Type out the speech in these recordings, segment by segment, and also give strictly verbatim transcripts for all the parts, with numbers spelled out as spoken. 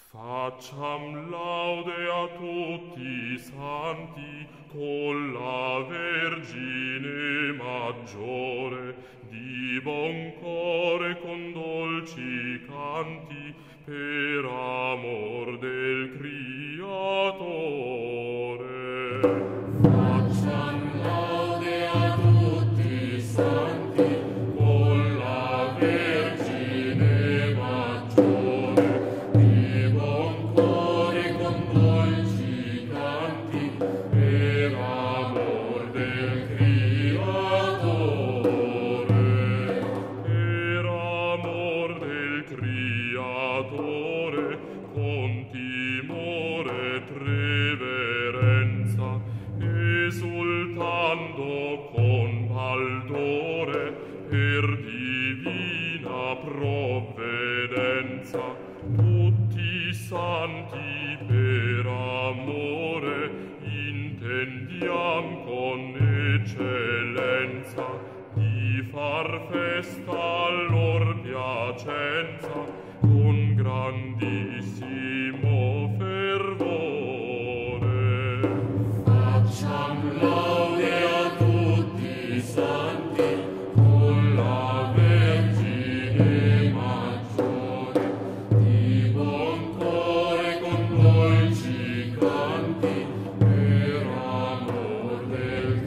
Facciam laude a tutti i santi con la Vergine maggiore, di buon core con dolci canti per amor del Creatore. Facciam laude a tutti i santi con la Vergine maggiore, di buon cuore con dolci canti per amor del Creatore. Per amor del Creatore, con timore e reverenza, esultando con paldore per divina provvedenza, tutti i santi per amore intendiam con eccellenza di far festa al lor piacenza con grandissimo fervore. Facciam laude a tutti i santi con la Vergine maggiore, di buon cuore con dolci canti per amor del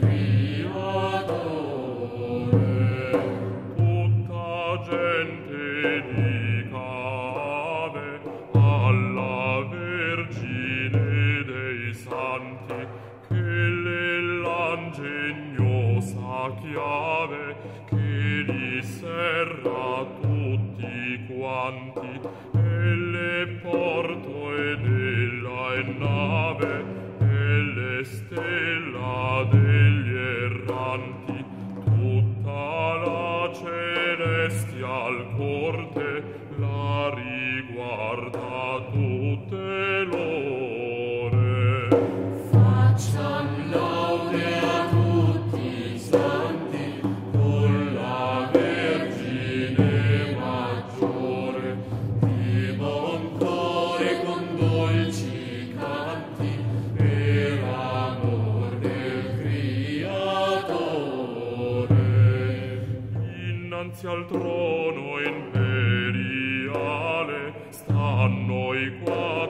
Creatore. Tutta gente dicave alla Vergine dei santi che l'ingegnosa chiave che li serra tutti quanti e le porto ed ella è nave e le stella degli erranti, tutta la celestial corte la riguarda tutte l'ore. Facciam laude a tutti i santi con la Vergine maggiore, di buon cuore con dolci canti per amor del Creatore. Innanzi al trono imperiale stanno i quali